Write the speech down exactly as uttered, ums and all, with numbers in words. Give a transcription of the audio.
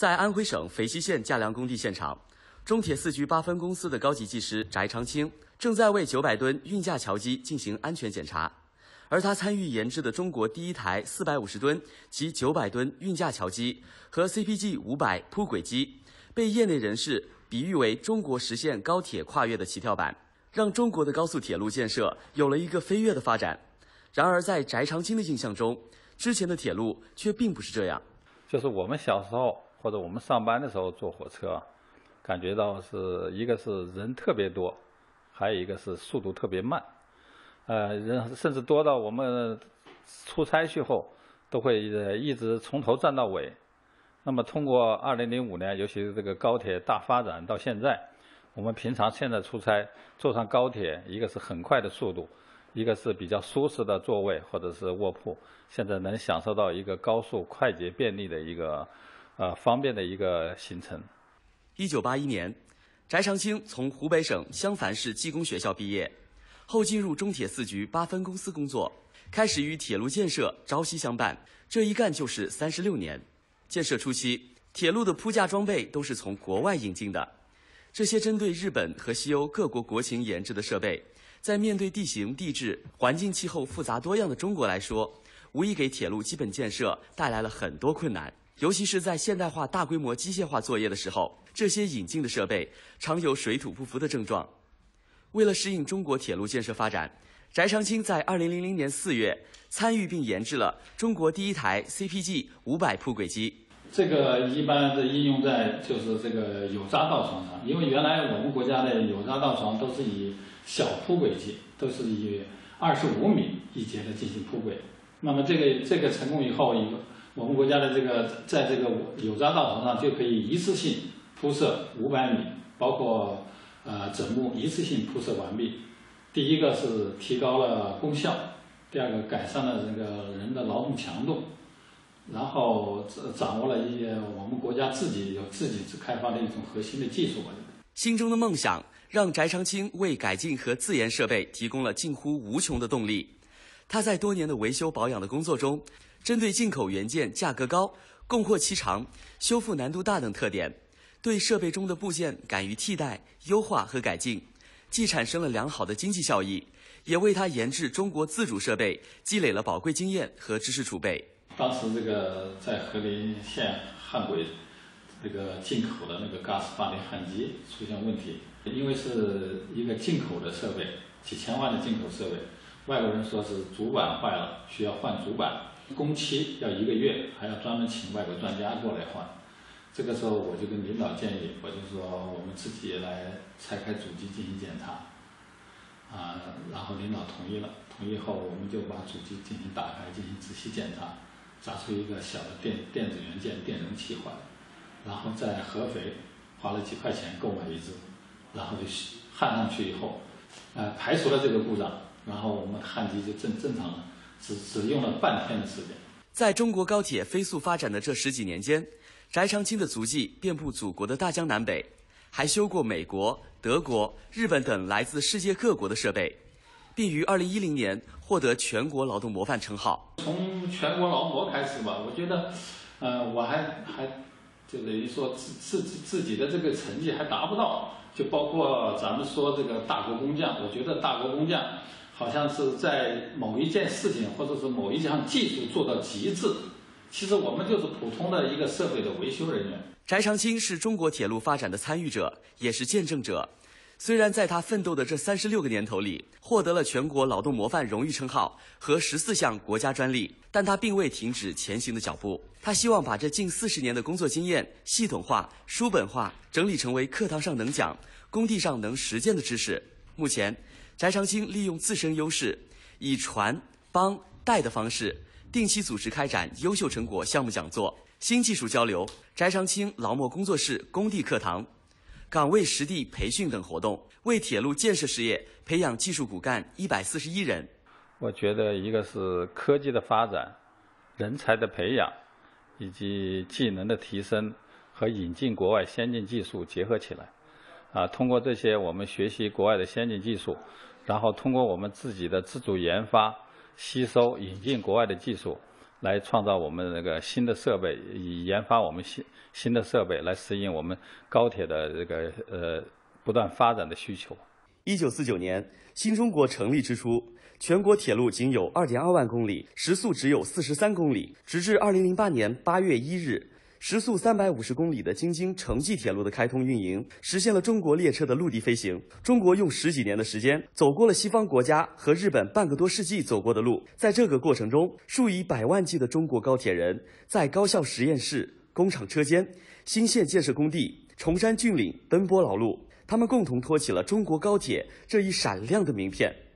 在安徽省肥西县架梁工地现场，中铁四局八分公司的高级技师翟长青正在为九百吨运架桥机进行安全检查，而他参与研制的中国第一台四百五十吨及九百吨运架桥机和 C P G 五百铺轨机，被业内人士比喻为中国实现高铁跨越的起跳板，让中国的高速铁路建设有了一个飞跃的发展。然而，在翟长青的印象中，之前的铁路却并不是这样。 就是我们小时候或者我们上班的时候坐火车，感觉到是一个是人特别多，还有一个是速度特别慢，呃，人甚至多到我们出差去后都会一直从头站到尾。那么通过二零零五年，尤其是这个高铁大发展到现在，我们平常现在出差坐上高铁，一个是很快的速度，一个是比较舒适的座位或者是卧铺，现在能享受到一个高速、快捷、便利的一个呃方便的一个行程。 一九八一年，翟长青从湖北省襄樊市技工学校毕业，后进入中铁四局八分公司工作，开始与铁路建设朝夕相伴，这一干就是三十六年。建设初期，铁路的铺架装备都是从国外引进的，这些针对日本和西欧各国国情研制的设备，在面对地形、地质、环境、气候复杂多样的中国来说，无疑给铁路基本建设带来了很多困难。尤其是在现代化大规模机械化作业的时候，这些引进的设备常有水土不服的症状。为了适应中国铁路建设发展，翟长青在二零零零年四月参与并研制了中国第一台 C P G 五百铺轨机。 这个一般的应用在就是这个有渣道床上，因为原来我们国家的有渣道床都是以小铺轨机，都是以二十五米一节的进行铺轨。那么这个这个成功以后，以我们国家的这个在这个有渣道床上就可以一次性铺设五百米，包括呃枕木一次性铺设完毕。第一个是提高了功效，第二个改善了这个人的劳动强度。然后掌握了一些我们国家自己有自己开发的一种核心的技术。 心中的梦想让翟长青为改进和自研设备提供了近乎无穷的动力。他在多年的维修保养的工作中，针对进口元件价格高、供货期长、修复难度大等特点，对设备中的部件敢于替代、优化和改进，既产生了良好的经济效益，也为他研制中国自主设备积累了宝贵经验和知识储备。 当时这个在和林县焊轨这个进口的那个 gas 发电焊机出现问题，因为是一个进口的设备，几千万的进口设备，外国人说是主板坏了，需要换主板，工期要一个月，还要专门请外国专家过来换。这个时候我就跟领导建议，我就说我们自己来拆开主机进行检查，啊，然后领导同意了，同意后我们就把主机进行打开，进行仔细检查。砸出一个小的电电子元件电容器坏了，然后在合肥花了几块钱购买一只，然后就焊上去以后，呃，排除了这个故障，然后我们焊机就正正常了，只只用了半天的时间。 在中国高铁飞速发展的这十几年间，翟长青的足迹遍布祖国的大江南北，还修过美国、德国、日本等来自世界各国的设备，并于二零一零年获得全国劳动模范称号。 从全国劳模开始吧，我觉得，呃，我还还就等于说自自自自己的这个成绩还达不到，就包括咱们说这个大国工匠，我觉得大国工匠好像是在某一件事情或者是某一项技术做到极致，其实我们就是普通的一个设备的维修人员。 翟长青是中国铁路发展的参与者，也是见证者。虽然在他奋斗的这三十六个年头里，获得了全国劳动模范荣誉称号和十四项国家专利，但他并未停止前行的脚步。他希望把这近四十年的工作经验系统化、书本化，整理成为课堂上能讲、工地上能实践的知识。目前，翟长青利用自身优势，以传、帮、带的方式，定期组织开展优秀成果项目讲座、新技术交流、翟长青劳模工作室工地课堂、岗位实地培训等活动，为铁路建设事业培养技术骨干一百四十一人。 我觉得一个是科技的发展、人才的培养，以及技能的提升和引进国外先进技术结合起来。啊，通过这些我们学习国外的先进技术，然后通过我们自己的自主研发、吸收、引进国外的技术， 来创造我们那个新的设备，以研发我们新新的设备来适应我们高铁的这个呃不断发展的需求。 一九四九年，新中国成立之初，全国铁路仅有 二点二万公里，时速只有四十三公里。直至二零零八年八月一日，时速三百五十公里的京津城际铁路的开通运营，实现了中国列车的陆地飞行。中国用十几年的时间，走过了西方国家和日本半个多世纪走过的路。在这个过程中，数以百万计的中国高铁人在高校实验室、工厂车间、新线建设工地、崇山峻岭奔波劳碌，他们共同托起了中国高铁这一闪亮的名片。